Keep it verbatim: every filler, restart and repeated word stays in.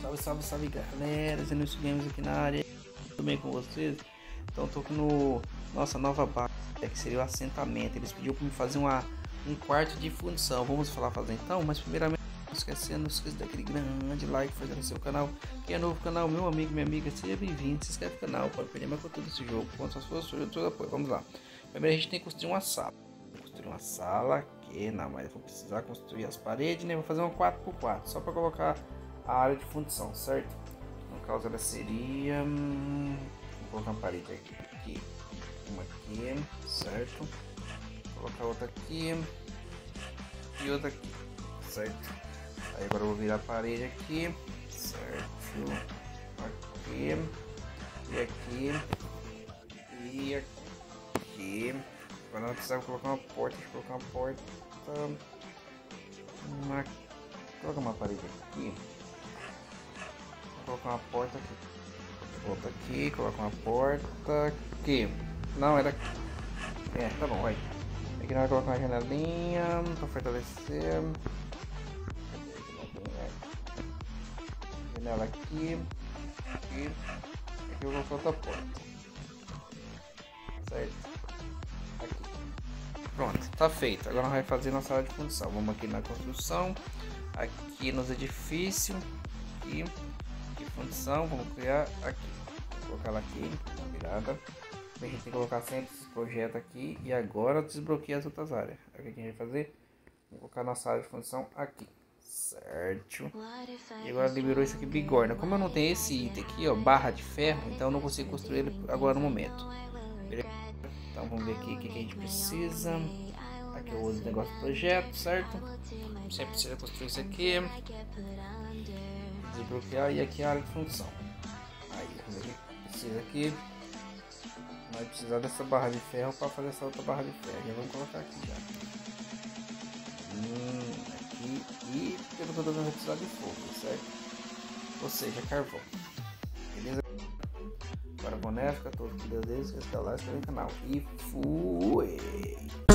Salve, salve, salve galera, Zenilson Games aqui na área, tudo bem com vocês? Então tô aqui no nossa nova base, que seria o assentamento. Eles pediram para me fazer uma, um quarto de fundição, vamos falar fazer então, mas primeiramente não esquecendo, não esqueça daquele grande like, fazer no seu canal. Quem é novo no canal, meu amigo, minha amiga, seja bem-vindo, se inscreve no canal para perder mais conteúdo desse jogo, quanto as suas suas todo apoio, vamos lá. Primeiro a gente tem que construir uma sala, vou construir uma sala aqui, não, mas eu vou precisar construir as paredes, né, vou fazer uma quatro por quatro, só para colocar a área de fundição, certo? No caso ela seria, hum, vou colocar uma parede aqui, aqui, uma aqui, certo? Vou colocar outra aqui e outra aqui, certo? Aí agora eu vou virar a parede aqui, certo? Aqui e aqui e aqui. Agora não precisava colocar uma porta, deixa eu colocar uma porta, uma, colocar uma parede aqui. Vou colocar uma porta aqui. Volta aqui, coloca uma porta aqui. Não, era aqui. É, tá bom, vai. Aqui nós vamos colocar uma janelinha para fortalecer. Janela aqui. Aqui. Aqui eu vou colocar outra porta. Certo? Aqui. Pronto, tá feito. Agora nós vamos fazer nossa área de fundição. Vamos aqui na construção. Aqui nos edifícios. Aqui. Fundição, vamos criar aqui, vou colocar ela aqui, uma virada. A gente tem que colocar sempre esse projeto aqui e agora desbloqueia as outras áreas. O que a gente vai fazer? Vou colocar nossa área de fundição aqui, certo? E agora liberou isso aqui, bigorna. Como eu não tenho esse item aqui, ó, barra de ferro, então eu não consigo construir ele agora no momento. Beleza? Então vamos ver aqui o que, que a gente precisa. Aqui eu uso o negócio do projeto, certo? Você precisa construir isso aqui. Desbloquear e aqui a área de função. Aí, a gente precisa aqui. Vai precisar dessa barra de ferro para fazer essa outra barra de ferro. Já vamos colocar aqui já. Hum, aqui e pelo que eu tô vendo vai precisar de fogo, certo? Ou seja, carvão. Beleza? Agora boné, fica todo com Deus deles, que está lá, inscreve no canal. E fui!